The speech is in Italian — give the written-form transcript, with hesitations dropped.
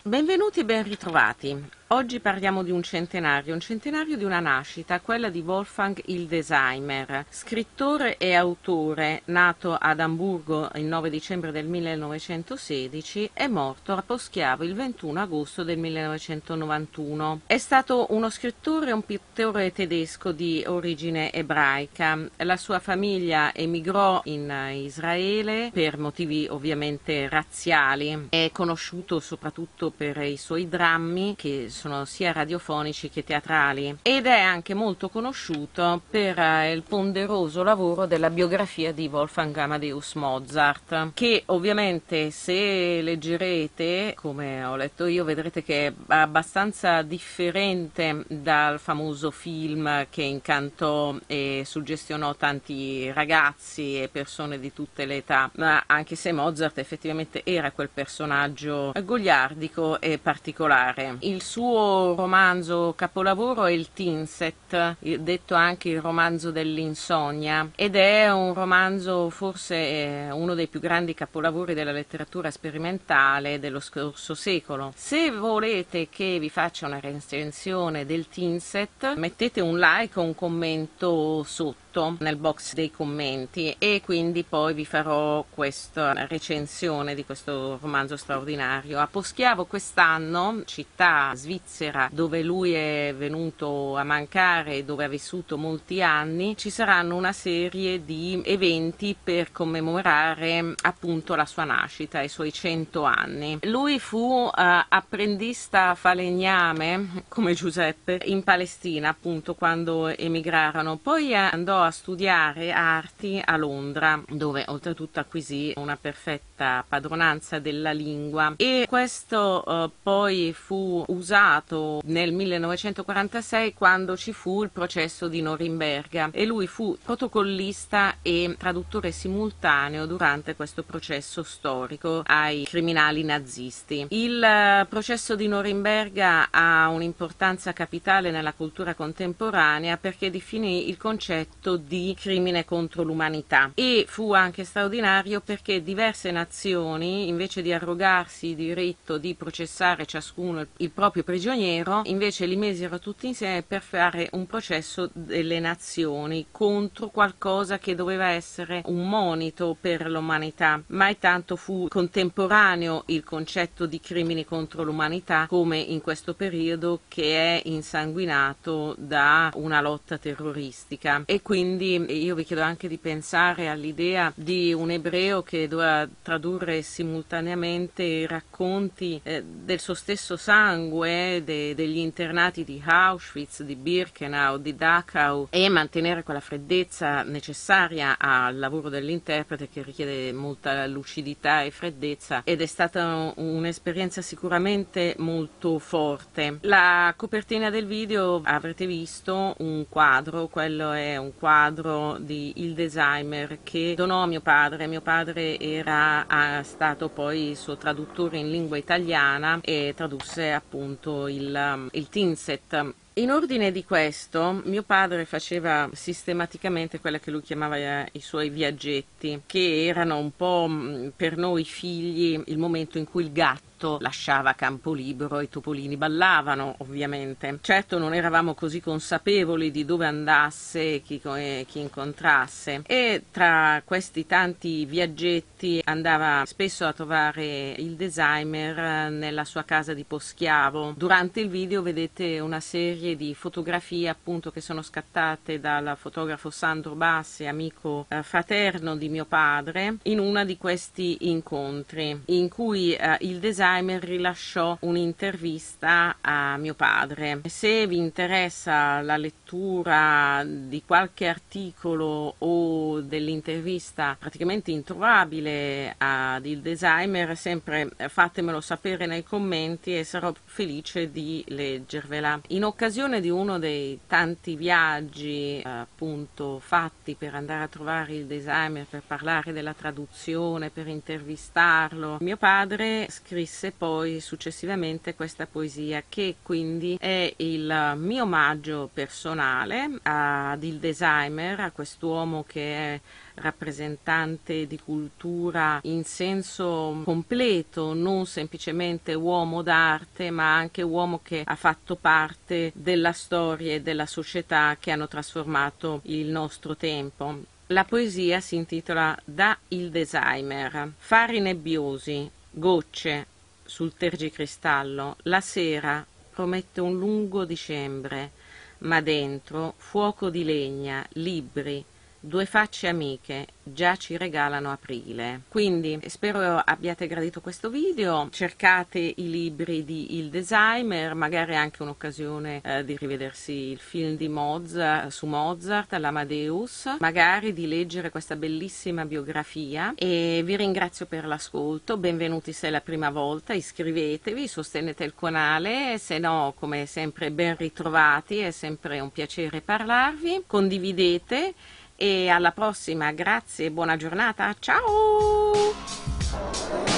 Benvenuti e ben ritrovati. Oggi parliamo di un centenario di una nascita, quella di Wolfgang Hildesheimer, scrittore e autore, nato ad Amburgo il 9 dicembre del 1916 e morto a Poschiavo il 21 agosto del 1991. È stato uno scrittore e un pittore tedesco di origine ebraica. La sua famiglia emigrò in Israele per motivi ovviamente razziali. È conosciuto soprattutto per i suoi drammi, che sono sia radiofonici che teatrali, ed è anche molto conosciuto per il ponderoso lavoro della biografia di Wolfgang Amadeus Mozart, che ovviamente se leggerete, come ho letto io, vedrete che è abbastanza differente dal famoso film che incantò e suggestionò tanti ragazzi e persone di tutte le età, ma anche se Mozart effettivamente era quel personaggio goliardico e particolare. Il suo romanzo capolavoro è il Tinset, detto anche il romanzo dell'insonnia, ed è un romanzo forse uno dei più grandi capolavori della letteratura sperimentale dello scorso secolo. Se volete che vi faccia una recensione del Tinset, mettete un like o un commento sotto nel box dei commenti e quindi poi vi farò questa recensione di questo romanzo straordinario. A Poschiavo quest'anno, città svizzera dove lui è venuto a mancare e dove ha vissuto molti anni, ci saranno una serie di eventi per commemorare appunto la sua nascita, i suoi 100 anni. Lui fu apprendista falegname come Giuseppe in Palestina, appunto, quando emigrarono. Poi andò a studiare arti a Londra, dove oltretutto acquisì una perfetta padronanza della lingua, e questo poi fu usato nel 1946 quando ci fu il processo di Norimberga, e lui fu protocollista e traduttore simultaneo durante questo processo storico ai criminali nazisti. Il processo di Norimberga ha un'importanza capitale nella cultura contemporanea perché definì il concetto di crimine contro l'umanità, e fu anche straordinario perché diverse nazioni, invece di arrogarsi il diritto di processare ciascuno il proprio prigioniero, invece li misero tutti insieme per fare un processo delle nazioni contro qualcosa che doveva essere un monito per l'umanità. Mai tanto fu contemporaneo il concetto di crimini contro l'umanità come in questo periodo, che è insanguinato da una lotta terroristica. E quindi io vi chiedo anche di pensare all'idea di un ebreo che doveva tradurre simultaneamente i racconti del suo stesso sangue, degli internati di Auschwitz, di Birkenau, di Dachau, e mantenere quella freddezza necessaria al lavoro dell'interprete, che richiede molta lucidità e freddezza, ed è stata un'esperienza sicuramente molto forte. La copertina del video avrete visto un quadro, quello è un quadro di Hildesheimer che donò a mio padre. Mio padre era stato poi il suo traduttore in lingua italiana e tradusse appunto il Tinset. In ordine di questo, mio padre faceva sistematicamente quella che lui chiamava i suoi viaggetti, che erano un po' per noi figli il momento in cui il gatto lasciava campo libero e i topolini ballavano, ovviamente. Certo non eravamo così consapevoli di dove andasse, chi incontrasse, e tra questi tanti viaggetti andava spesso a trovare Hildesheimer nella sua casa di Poschiavo. Durante il video vedete una serie di fotografie appunto che sono scattate dal fotografo Sandro Bassi, amico fraterno di mio padre, in una di questi incontri in cui Hildesheimer rilasciò un'intervista a mio padre. Se vi interessa la lettura di qualche articolo o dell'intervista praticamente introvabile ad Hildesheimer, sempre fatemelo sapere nei commenti e sarò felice di leggervela. In occasione di uno dei tanti viaggi appunto fatti per andare a trovare Hildesheimer, per parlare della traduzione, per intervistarlo, mio padre scrisse poi successivamente questa poesia, che quindi è il mio omaggio personale ad Hildesheimer, a quest'uomo che è rappresentante di cultura in senso completo, non semplicemente uomo d'arte, ma anche uomo che ha fatto parte della storia e della società che hanno trasformato il nostro tempo. La poesia si intitola Da Hildesheimer. Fari nebbiosi, gocce sul tergicristallo, la sera promette un lungo dicembre, ma dentro fuoco di legna, libri, due facce amiche già ci regalano aprile. Quindi spero abbiate gradito questo video, cercate i libri di Hildesheimer, magari anche un'occasione di rivedersi il film di Mozart, su Mozart, l'Amadeus, magari di leggere questa bellissima biografia, e vi ringrazio per l'ascolto. Benvenuti se è la prima volta, iscrivetevi, sostenete il canale, se no come sempre ben ritrovati, è sempre un piacere parlarvi, condividete. E alla prossima, grazie e buona giornata, ciao!